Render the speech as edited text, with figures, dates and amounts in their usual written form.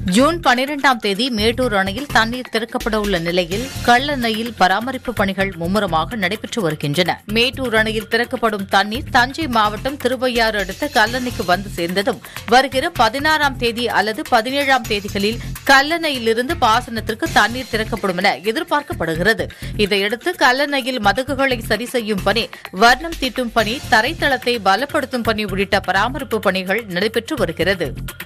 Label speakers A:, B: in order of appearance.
A: June 12ஆம் தேதி மேட்டூர் அணையில் தண்ணீர் திறக்கப்பட உள்ள நிலையில் கல்லணையில் பராமரிப்பு பணிகள் மும்முரமாக நடைபெற்று வருகின்றன. மேட்டூர் அணையில் திறக்கப்படும் தண்ணீர் தஞ்சை மாவட்டம் திருவையாறு அடுத்த கல்லணைக்கு வந்து சேர்ந்ததும் வருகிற 16ஆம் தேதி அல்லது 17ஆம் தேதிகளில் கல்லணையிலிருந்து பாசனத்திற்கு தண்ணீர் திறக்கப்படும் என எதிர்பார்க்கப்படுகிறது. இதையடுத்து கல்லணையில் மதகுகளை சரி செய்யும் பணி, வர்ணம் தீட்டும் பணி, தரைத்தளத்தை பலப்படுத்தும் பணி உள்ளிட்ட பராமரிப்பு பணிகள் நடைபெற்று வருகிறது.